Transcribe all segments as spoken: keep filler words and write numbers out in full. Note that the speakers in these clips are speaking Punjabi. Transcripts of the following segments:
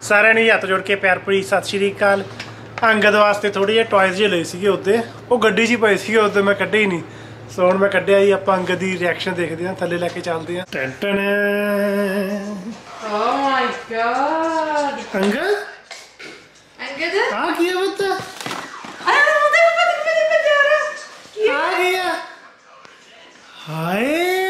सारे ने हथ जोड़ के प्यार भरी सत श्री अकाल। अंगद वास्ते थोड़े जे टॉयज जे लए सीगे उत्ते, वो गड्डी च पए सीगे उत्ते, मैं कड्ढे ही नहीं। सो हुण मैं कड्ढिया ही। आपां अंगद दी रिएक्शन देखदे हां, थल्ले लैके चलदे हां। टन oh my god Angad Angad आ किया बता? अरे वो देखो पता नहीं मैं जा रहा आ गया। हाय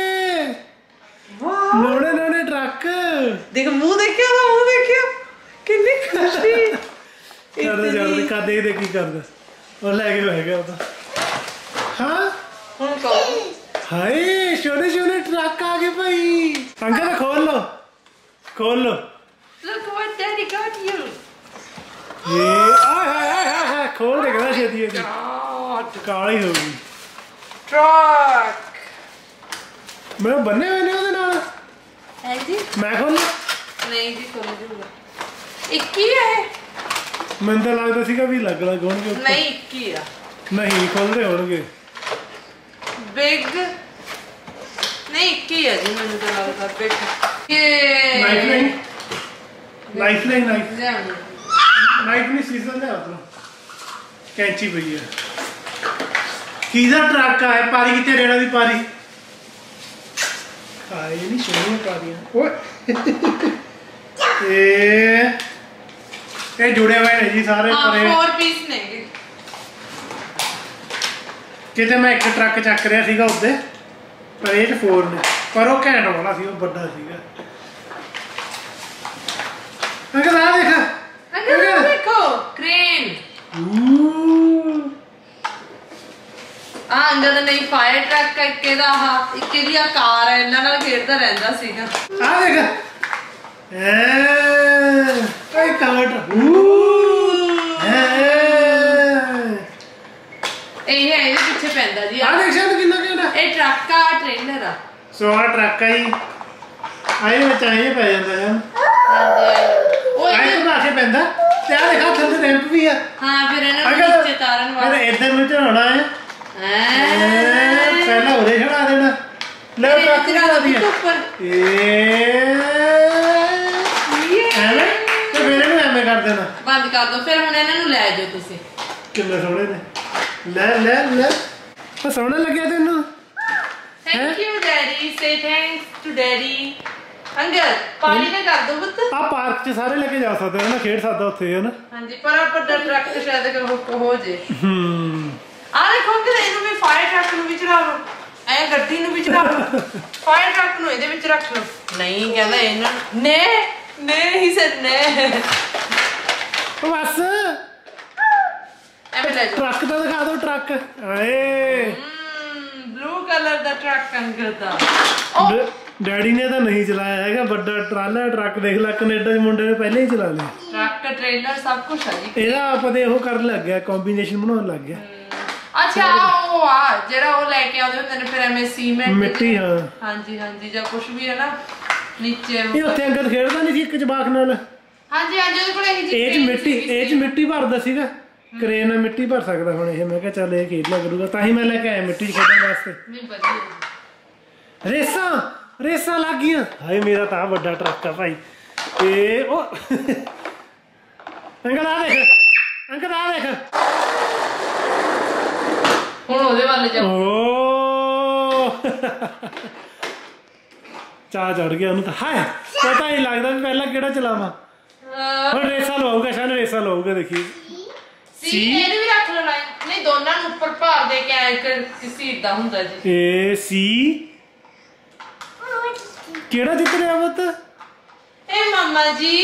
नोड़े नोड़े ट्रक देख, मुंह देखियो ना, मुंह देखियो कितनी खुशी। कर दे कर दे कर दे दे की कर दे और लेके बह गया तो। हां हुन कहो हाय सोने सोने ट्रक आ गए भाई। अंकल खोल लो खोल लो। Look what daddy got you। ये आय हाय हाय हाय खोल दे कदा छेती है काली हो गई ट्रक। मैं बन्ने हुए ने ਉਹਦੇ ਨਾਲ है जी मैं खोल नहीं जी खोल दूंगा। इक्की है ਮੈਨੂੰ ਤਾਂ ਲੱਗਦਾ ਸੀਗਾ ਵੀ ਲੱਗ ਲੱਗ ਹੋਣਗੇ ਉੱਪਰ। नहीं इक्की है नहीं खोलਦੇ ਹੋਣਗੇ। बिग नहीं इक्की है जी, ਮੈਨੂੰ ਤਾਂ ਲੱਗਦਾ बिग। ये नाइफ नहीं नाइफ नहीं नाइफ ले नाइफ नहीं सीजन ले अपना कैंची पई है। किदा ट्रक है पारी किते रेड़ा दी पारी आए नहीं सोनी पारियां ओए ए ए जुड़े हुए हैं जी सारे परे। फोर पीस ने किते मैं एक ट्रक चक रहा सीगा उदे पर ये फोर ने, पर वो घैंट वाला सी, वो बड़ा सीगा। अंकल आ देख अंकल देखो क्रेन। आ अंगद नहीं फायर ट्रक का इक्के दा हा इक्के दी कार है, इन्हां नाल खेडदा रहंदा सीगा। आ देख ए ओए कवट ऊ ए ए है ਇਹਦੇ ਪਿੱਛੇ ਪੈਂਦਾ ਜੀ। आ देख शायद कितना केड़ा ਇਹ ਟਰੱਕ ਆ ट्रेलर आ। सो आ ट्रक आई आए में चाहिए पै जांदा है। ਹਾਂਜੀ ਉਹ आए तो आके पैंदा ते आ देखा थल्ले रैंप भी है। ਹਾਂ ਫਿਰ ਇਹਨਾਂ ਨੂੰ ਨੀਚੇ ਤਾਰਨ फिर ਵਾਸਤੇ इधर में चढ़ाना है। पहला उरे चढ़ा देना ले ट्रक चढ़ा दिया ऊपर ए ਐਵੇਂ ਤੇ ਫਿਰ ਇਹਨੂੰ ਐਵੇਂ ਕਰ ਦੇਣਾ ਬੰਦ ਕਰ ਦੋ। ਫਿਰ ਹੁਣ ਇਹਨਾਂ ਨੂੰ ਲੈ ਜਾਓ ਤੁਸੀਂ। ਕਿੰਨੇ ਸੋਹਣੇ ਨੇ ਲੈ ਲੈ ਲੈ ਉਹ ਸੋਹਣਾ ਲੱਗਿਆ ਤੈਨੂੰ। Thank you daddy say thanks to daddy. Angad ਪਾਣੀ ਦਾ ਕਰ ਦੋ ਪੁੱਤ। ਆ ਪਾਰਕ 'ਚ ਸਾਰੇ ਲੈ ਕੇ ਜਾ ਸਕਦੇ ਹਨ, ਖੇਡ ਸਕਦਾ ਉੱਥੇ ਹੈ ਨਾ। ਹਾਂਜੀ ਪਰ ਆ ਵੱਡਾ ਟਰੱਕ ਤੇ ਸ਼ਾਇਦ ਹੋ ਜੇ। ਹੂੰ ਆ ਦੇਖੋ ਕਿ ਇਹਨੂੰ ਵੀ ਫਾਇਰ ਟਰੱਕ ਨੂੰ ਵੀ ਚੜਾ ਲਓ, ਐ ਗੱਡੀ ਨੂੰ ਵੀ ਚੜਾ ਲਓ, ਫਾਇਰ ਟਰੱਕ ਨੂੰ ਇਹਦੇ ਵਿੱਚ ਰੱਖ ਲਓ। ਨਹੀਂ ਕਹਿੰਦਾ ਇਹਨਾਂ ਨੇ ਨੇ ਹੀ ਸਰ ਨੇ ਬਸ ਐਵੇਂ ਲੈ ਜਾਓ। ਟਰੱਕ ਤਾਂ ਦਿਖਾ ਦਿਓ ਟਰੱਕ। ਆਏ ਬਲੂ ਕਲਰ ਦਾ ਟਰੱਕ ਅੰਗਦ ਦਾ। ਡੈਡੀ ਨੇ ਤਾਂ ਨਹੀਂ ਚਲਾਇਆ ਹੈਗਾ, ਵੱਡਾ ਟਰਾਲਾ ਟਰੱਕ ਦੇਖ ਲੈ, ਕੈਨੇਡਾ ਦੇ ਮੁੰਡੇ ਨੇ ਪਹਿਲਾਂ ਹੀ ਚਲਾ ਲਿਆ। ਟਰੱਕ ਟ੍ਰੇਲਰ ਸਭ ਕੁਝ ਆ ਜੀ। ਇਹਦਾ ਆਪਾਂ ਤੇ ਉਹ ਕਰਨ ਲੱਗ ਗਿਆ, ਕੰਬੀਨੇਸ਼ਨ ਬਣਾਉਣ ਲੱਗ ਗਿਆ। ਅੱਛਾ ਉਹ ਆ ਜਿਹੜਾ ਉਹ ਲੈ ਕੇ ਆਉਂਦੇ ਹੁੰਦੇ ਨੇ ਫਿਰ ਐਵੇਂ ਸੀਮੈਂਟ ਮਿੱਟੀ। ਹਾਂ ਹਾਂਜੀ ਹਾਂਜੀ ਜਾਂ ਕੁਝ ਵੀ ਹੈ ਨਾ ਨੀਚੇ। ਇਹ ਉੱਥੇ ਅੰਗਦ ਖੇਡਦਾ ਨਹੀਂ ਸੀ ਇੱਕ ਜਵਾਕ ਨਾਲ। ਹਾਂਜੀ ਹਾਂਜੀ ਉਹਦੇ ਕੋਲ ਇਹ ਜੀ ਇਹ ਚ ਮਿੱਟੀ ਇਹ ਚ ਮਿੱਟੀ ਭਰਦਾ ਸੀਗਾ, ਕਰੇਨ ਨਾਲ ਮਿੱਟੀ ਭਰ ਸਕਦਾ ਹੁਣ ਇਹ। ਮੈਂ ਕਿਹਾ ਚੱਲ ਇਹ ਖੇਡ ਲਿਆ ਕਰੂਗਾ, ਤਾਂ ਹੀ ਮੈਂ ਲੈ ਕੇ ਆਇਆ ਮਿੱਟੀ 'ਚ ਖੇਡਣ ਵਾਸਤੇ। ਨਹੀਂ ਵਧੀਆ ਰੇਸਾਂ ਰੇਸਾਂ ਲੱਗ ਗਈਆਂ। ਹਾਏ ਮੇਰਾ ਤਾਂ ਵੱਡਾ ਟਰੱਕ ਆ ਭਾਈ। ਤੇ ਉਹ ਅੰਕਲ ਆ ਦੇਖ ਅੰਕਲ ਆ ਦੇਖ ਹੁਣ ਉਹਦੇ ਵੱਲ ਜਾਓ। ਓ ਚਾਹ ਚੜ ਗਿਆ ਉਹਨੂੰ ਤਾਂ। ਹਾਏ ਪਤਾ ਹੀ ਲੱਗਦਾ ਵੀ ਪਹਿਲਾਂ ਕਿਹੜਾ ਚਲਾਵਾਂ। ਹੁਣ ਰੇਸਾਂ ਲਵਾਊਗਾ ਸ਼ਾਨ, ਰੇਸਾਂ ਲਵਾਊਗਾ ਦੇਖੀ। ਸੀ ਇਹਨੂੰ ਵੀ ਰੱਖ ਲਓ ਲਾਈਨ। ਨਹੀਂ ਦੋਨਾਂ ਨੂੰ ਉੱਪਰ ਭਾਰ ਦੇ ਕੇ ਐ ਇੱਕ ਸੀਟ ਦਾ ਹੁੰਦਾ ਜੀ। ਏ ਸੀ ਕਿਹੜਾ ਜਿੱਤ ਰਿਹਾ ਪੁੱਤ? ਇਹ ਮਾਮਾ ਜੀ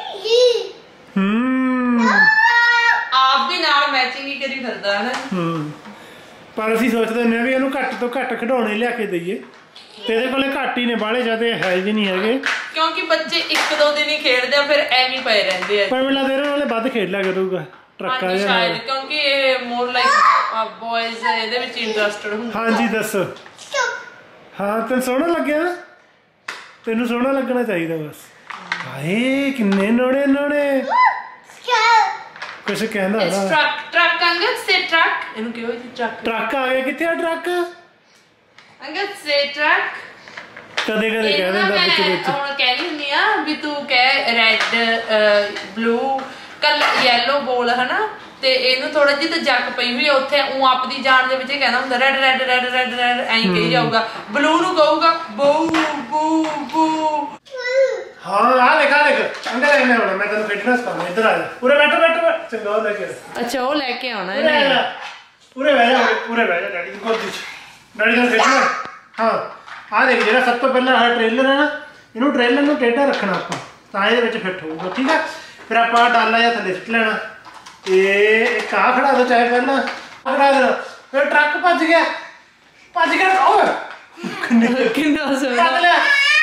ਹੂੰ ਆਪ ਵੀ ਨਾਲ ਮੈਚਿੰਗ ਹੀ ਕਰੀ ਫਿਰਦਾ ਹੈ ਨਾ। ਹੂੰ ਪਰ ਅਸੀਂ ਸੋਚਦੇ ਹੁੰਦੇ ਆ ਵੀ ਇਹਨੂੰ ਘੱਟ ਤੋਂ ਘੱਟ ਖਿਡੌਣੇ ਲਿਆ ਕੇ ਦਈਏ, ਤੇ ਇਹਦੇ ਕੋਲੇ ਘੱਟ ਹੀ ਨੇ, ਬਾਹਲੇ ਜ਼ਿਆਦਾ ਹੈ ਵੀ ਨਹੀਂ ਹੈਗੇ। ਕਿਉਂਕਿ ਬੱਚੇ ਇੱਕ ਦੋ ਦਿਨ ਹੀ ਖੇਡਦੇ ਆ ਫਿਰ ਐਵੇਂ ਪਏ ਰਹਿੰਦੇ ਆ। ਪਰ ਮੈਨੂੰ ਲੱਗਦਾ ਇਹਨਾਂ ਨਾਲੇ ਵੱਧ ਖੇਡ ਲਿਆ ਕਰੂਗਾ ਟਰੱਕਾਂ ਦੇ ਨਾਲ। ਸ਼ਾਇਦ ਕਿਉਂਕਿ ਇਹ ਮੋਰ ਲਾਈਕ ਬॉयਜ਼ ਇਹਦੇ ਵਿੱਚ ਇੰਟਰਸਟਡ ਹੁੰਦੇ। ਹਾਂਜੀ ਦੱਸੋ। ਹਾਂ ਤੈਨੂੰ ਸੋਹਣਾ ਲੱਗਿਆ ਨਾ? ਤੈਨੂੰ ਸੋਹਣਾ ਲੱਗਣਾ ਚਾਹੀਦਾ ਬਸ। ਹਾਏ ਕਿੰਨੇ ਨੋੜੇ ਨੋੜੇ ਕੁਛ ਕਹਿੰਦਾ ਨਾ। Truck truck Angad say truck ਇਹਨੂੰ ਕਿਹੋ ਜੀ ਟਰੱਕ ਟਰੱਕ ਆ ਗਿਆ। ਕਿੱਥੇ ਆ ਟਰੱਕ? ਅੰਗਦ ਸੇ ਟਰੱਕ ਕਦੇ ਕਦੇ ਕਹਿ ਦਿੰਦਾ ਵਿੱਚ ਵਿੱਚ ਹੁਣ ਕਹਿੰਦੀ ਹੁੰਦੀ ਆ ਵੀ ਤੂੰ ਕਹਿ ਰੈੱਡ ਬਲੂ ਕਲਰ ਯੈਲੋ ਬੋਲ ਹਨਾ ਤੇ ਇਹਨੂੰ ਥੋੜਾ ਜਿਹੀ ਤਾਂ ਜੱਕ ਪਈ ਵੀ ਉੱਥੇ ਉਹ ਆਪਦੀ ਜਾਨ ਦੇ ਵਿੱਚ ਇਹ ਕਹਿੰਦਾ ਹੁੰਦਾ red red red red red ਐਂ ਕਹੀ ਜਾਊਗਾ ਬਲੂ ਨੂੰ ਕਹੂਗਾ ਬੂ ਬੂ ਬੂ ਹਾਂ ਆ ਦੇਖ ਆ ਦੇਖ ਅੰਦਰ ਆਣੇ ਹੋਣਾ ਮੈਂ ਤੈਨੂੰ ਫਿਟਨੈਸ ਕਰਾਉਣਾ ਇੱਧਰ ਆ ਜਾ ਪੂਰੇ ਬੈਠ ਬੈਠ ਚੰਗਾ ਉਹ ਲੈ ਕੇ ਅੱਛਾ ਉਹ ਲੈ ਕੇ ਆਉਣਾ ਇਹਨੇ ਪੂਰੇ ਬਹਿ ਜਾ ਪੂਰੇ ਬਹਿ ਜਾ ਡੈਡੀ ਦੀ ਗੋਦੀ ਚ ਡੈਡੀ ਨਾਲ ਫਿਟਨੈਸ ਹਾਂ ਆ ਦੇਖ ਜਿਹੜਾ ਸਭ ਤੋਂ ਪਹਿਲਾਂ ਆਹ ਟ੍ਰੇਲਰ ਹੈ ਨਾ ਇਹਨੂੰ ਟ੍ਰੇਲਰ ਨੂੰ ਟੇਢਾ ਰੱਖਣਾ ਆਪਾਂ ਤਾਂ ਇਹਦੇ ਵਿੱਚ ਫਿੱਟ ਹੋਊਗਾ ਠੀਕ ਹੈ ਫਿਰ ਆਪਾਂ ਡਾਲਾ ਜਾਂ ਥੱਲੇ ਸਿੱਟ ਲੈਣਾ ਤੇ ਇੱਕ ਆ ਖੜਾ ਦੋ ਚਾਹੇ ਪਹਿਲਾਂ ਖੜਾ ਦੇ ਫਿਰ ਟਰੱਕ ਭੱਜ ਗਿਆ ਭੱਜ ਗਿਆ ਓਏ ਕਿੰਨਾ ਸੋਹਣਾ ਕੱਢ ਲਿਆ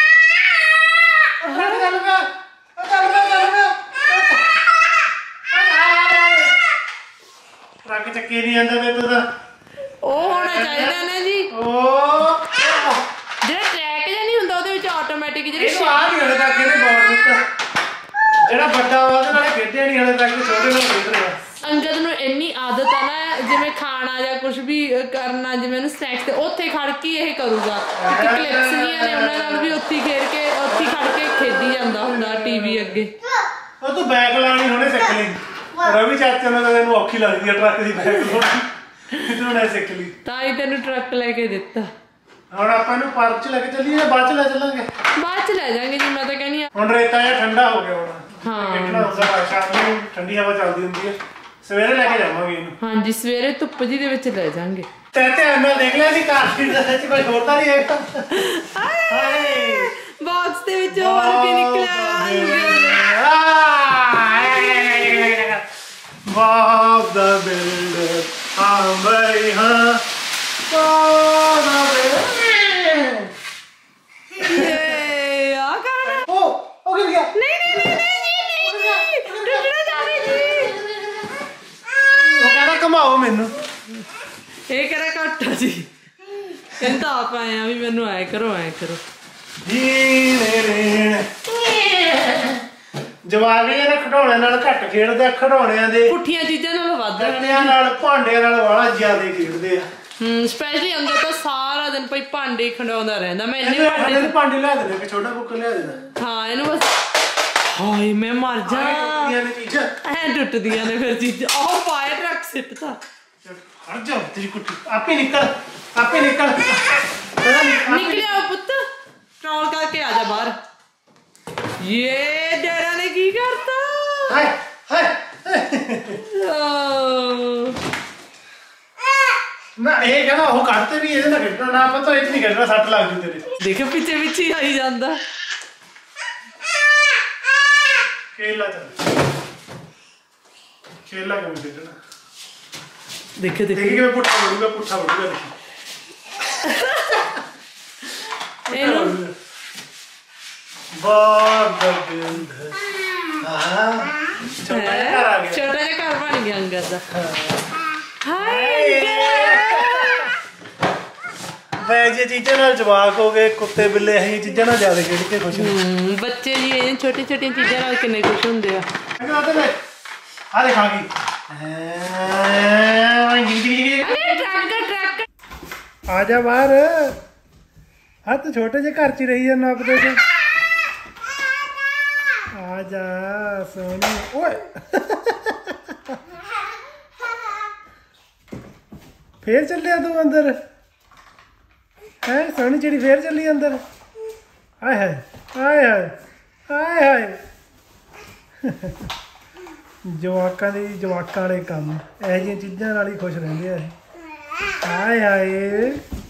ਚੱਲ ਚੱਲ ਪਿਆ ਚੱਲ ਪਿਆ ਚੱਲ ਪਿਆ ਟਰੱਕ ਚੱਕੀ ਨਹੀਂ ਆਂਦਾ ਤੇ ਤੂੰ ਤਾਂ ਉਹ ਹੋਣਾ ਚਾਹੀਦਾ ਨਾ ਜੀ ਉਹ ਜਿਹੜਾ ਟਰੈਕ ਜਿਹਾ ਨਹੀਂ ਹੁੰਦਾ ਉਹਦੇ ਵਿੱਚ ਆਟੋਮੈਟਿਕ ਜਿਹੜੀ ਇਹ ਆ ਨਹੀਂ ਹਲੇ ਤੱਕ ਇਹਨੇ ਬੋਰਡ ਦਿੱਤਾ ਜਿਹੜਾ ਵੱਡਾ ਵਾ ਉਹਦੇ ਨਾਲੇ ਖੇਡਿਆ ਨਹੀਂ ਹਲੇ ਤੱਕ ਛੋਟੇ ਨਾਲ ਖੇਡ ਰਿਹਾ ਅੰਗਦ ਨੂੰ ਇੰਨੀ ਆਦਤ ਆ ਨਾ ਜਿਵੇਂ ਖਾਣਾ ਜਾਂ ਕੁਝ ਵੀ ਕਰਨਾ ਜਿਵੇਂ ਉਹਨੂੰ ਸਨੈਕਸ ਤੇ ਉੱਥੇ ਖੜ ਕੇ ਇਹ ਕਰੂਗਾ ਕਿ ਕਲਿੱਪਸ ਜੀਆਂ ਨੇ ਉਹਨਾਂ ਨਾਲ ਵੀ ਉੱਥੇ ਖੇਡ ਕੇ ਉੱਥੇ ਖੜ ਕੇ ਖੇਡੀ ਜਾਂਦਾ ਹੁੰਦਾ ਟੀਵੀ ਅੱਗੇ ਉਹ ਤੂੰ ਬੈਕ ਲਾਣੀ ਹੁਣੇ ਸਿੱਖ ਲਈ ਰਵੀ ਚਾਚਾ ਨੂੰ ਤਾਂ ਇਹਨੂੰ ਔਖੀ ਲੱਗਦੀ ਆ ਟਰੱਕ ਦੀ ਬੈਕ ਲਾਉਣੀ ਤੂੰ ਨੇ ਸਿੱਖ ਲਈ ਤਾਂ ਹੀ ਤੈਨੂੰ ਟਰੱਕ ਲੈ ਕੇ ਦਿੱਤਾ ਹੁਣ ਆਪਾਂ ਨੂੰ ਪਾਰਕ ਚ ਲੈ ਕੇ ਚੱਲੀਏ ਜਾਂ ਬਾਅਦ ਚ ਲੈ ਚੱਲਾਂਗੇ ਬਾਅਦ ਚ ਲੈ ਜਾਾਂਗੇ ਜੀ ਮੈਂ ਤਾਂ ਕਹਿੰਦੀ ਆ ਹੁਣ ਰੇਤਾ ਜਿਹਾ ਠੰਡਾ ਹੋ ਗਿਆ ਹੁਣ ਹਾਂ ਕਿੰਨਾ ਹੁੰਦਾ ਸ਼ਾਮ ਨੂੰ ਠੰਡੀ ਹਵਾ ਚੱਲਦੀ ਹੁੰਦੀ ਹੈ ਸਵੇਰੇ ਲੈ ਕੇ ਜਾਵਾਂਗੇ ਇਹਨੂੰ ਹਾਂਜੀ ਸਵੇਰੇ ਧੁੱਪ ਜੀ ਦੇ ਵਿੱਚ ਲੈ ਜਾਾਂਗੇ ਤੇ ਧਿਆਨ ਨਾਲ ਦੇਖ ਲਿਆ ਸੀ ਕਾਫੀ ਦੇ ਵਿੱਚ ਕੋਈ ਹੋਰ ਤਾਂ ਨਹੀਂ ਹੈਗਾ ਹਾਏ ਬਾਕਸ ਦੇ ਵਿੱਚ ਹੋਰ ਕੀ ਨਿਕਲਿਆ Bob the Builder I'm very high Bob the Builder ये आ कहाँ ओ ओ गिर गया नहीं नहीं नहीं नहीं नहीं टुकड़ा जावे जी वो कहना कमाओ मैनू ਇਹ ਕਰਾ ਘੱਟਾ ਜੀ ਕਹਿੰਦਾ ਆਪ ਆਇਆ ਵੀ ਮੈਨੂੰ ਐ ਕਰੋ ਐ ਕਰੋ ਜੀ ਰੇ ਰੇ ਜਵਾਗੇ ਇਹਨਾਂ ਖਿਡੌਣਿਆਂ ਨਾਲ ਘੱਟ ਖੇਡਦੇ ਆ ਖਿਡੌਣਿਆਂ ਦੇ ਪੁੱਠੀਆਂ ਚੀਜ਼ਾਂ ਨਾਲ ਵੱਧ ਗੱਟਿਆਂ ਨਾਲ ਭਾਂਡਿਆਂ ਨਾਲ ਵਾਲਾ ਜ਼ਿਆਦਾ ਖੇਡਦੇ ਆ ਹੂੰ ਸਪੈਸ਼ਲੀ ਅੰਦਰ ਤਾਂ ਸਾਰਾ ਦਿਨ ਭਾਈ ਭਾਂਡੇ ਖੰਡਾਉਂਦਾ ਰਹਿੰਦਾ ਮੈਂ ਇੰਨੇ ਭਾਂਡੇ ਦੇ ਭਾਂਡੇ ਲਿਆ ਦੇਣੇ ਕਿ ਛੋਟਾ ਕੁੱਕਰ ਲਿਆ ਦੇਣਾ ਹਾਂ ਇਹਨੂੰ ਬਸ ਹਾਏ ਮੈਂ ਮਰ ਜਾ ਟੁੱਟਦੀਆਂ ਨੇ ਚੀਜ਼ਾਂ ਐ ਟੁੱਟਦੀਆਂ ਨੇ ਫਿਰ ਚੀਜ਼ਾਂ ਆਹ ਪਾਏ ਟਰੱਕ ਸਿੱਟਦਾ ਹਟ ਜਾ ਤੇਰੀ ਕੁੱਟੀ ਆਪੇ ਨਿਕਲ ਆਪੇ ਨਿਕਲ ਨਿਕਲਿਆ ਪੁੱਤ ਟਰੋਲ ਕਰਕੇ ਆ ਜਾ ਬਾਹਰ ਇਹ ਡੇਰਾ ਨੇ ਕੀ ਕਰਤਾ ਹਾਏ ਹਾਏ ਨਾ ਇਹ ਕਹਿੰਦਾ ਉਹ ਕੱਢਤੇ ਵੀ ਇਹਦੇ ਨਾਲ ਖੇਡਣਾ ਨਾ ਪਤਾ ਇਹ ਨਹੀਂ ਖੇਡਣਾ ਸੱਟ ਲੱਗ ਜੂ ਤੇਰੇ ਦੇਖੋ ਪਿੱਛੇ ਪਿੱਛੇ ਆਈ ਜਾਂਦਾ ਖੇਲਾ ਚੱਲ ਖੇਲਾ ਕਿਵੇਂ ਖੇਡਣਾ ਦੇਖੋ ਦੇਖੋ ਦੇਖੀ ਕਿਵੇਂ ਪੁੱਠਾ ਵੜੂਗਾ ਪੁੱਠਾ ਵੜੂਗਾ ਦੇਖੀ ਇਹਨੂੰ ਬਾਬ ਦਾ ਬਿਲਡਰ ਹਾਂ ਛੋਟਾ ਜਿਹਾ ਘਰ ਆ ਗਿਆ ਛੋਟਾ ਜਿਹਾ ਘਰ ਬਣ ਗਿਆ ਅੰਗਦ ਦਾ ਹਾਏ ਵੈਸੇ ਚੀਜ਼ਾਂ ਨਾਲ ਜਵਾਕ ਹੋ ਗਏ ਕੁੱਤੇ ਬਿੱਲੇ ਇਹ ਚੀਜ਼ਾਂ ਨਾਲ ਜ਼ਿਆਦਾ ਖੇਡ ਕੇ ਖੁਸ਼ ਹੁੰਦੇ ਬੱਚੇ ਜੀ ਇਹ ਛੋਟੀ ਛੋਟੀਆਂ ਚੀਜ਼ਾਂ ਨਾਲ ਕਿੰਨੇ ਖੁਸ਼ ਹੁੰਦੇ ਆ ਆ ਦੇਖ ਆ ਗਈ ਟਰੱਕ ਟਰੱਕ ਆ ਜਾ ਬਾਹਰ ਹਾਂ ਤੂੰ ਛੋਟੇ ਜਿਹੇ ਘਰ 'ਚ ਹੀ ਰਹੀ ਜਾਂਦਾ ਆਪਦੇ ਚ ਆ ਜਾ ਸੋਨੀ ਓਏ ਫੇਰ ਚੱਲਿਆ ਤੂੰ ਅੰਦਰ ਹੈ ਸੋਨੀ ਜਿਹੜੀ ਫੇਰ ਚੱਲੀ ਅੰਦਰ ਆਏ ਹਾਏ ਆਏ ਹਾਏ ਆਏ ਹਾਏ ਜਵਾਕਾਂ ਦੇ ਜਵਾਕਾਂ ਵਾਲੇ ਕੰਮ ਇਹੋ ਜਿਹੀਆਂ ਚੀਜ਼ਾਂ ਨਾਲ ਹੀ ਖੁਸ਼ ਰਹਿੰਦੇ ਆ ਆਏ ਹਾਏ